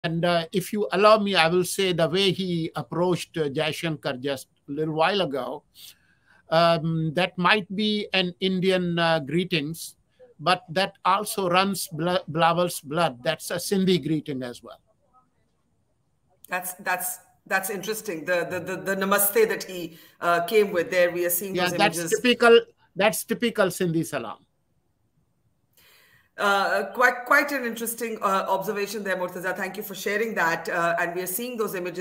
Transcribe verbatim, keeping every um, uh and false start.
And uh, if you allow me, I will say the way he approached uh, Jaishankar just a little while ago, um, that might be an Indian uh, greetings, but that also runs Bilawal's blood. That's a Sindhi greeting as well. That's that's that's interesting. The the the, the namaste that he uh, came with there, we are seeing yeah, those that's images. Typical. That's typical Sindhi salam. Uh, quite quite an interesting uh, observation there, Murtaza. Thank you for sharing that. Uh, and we are seeing those images.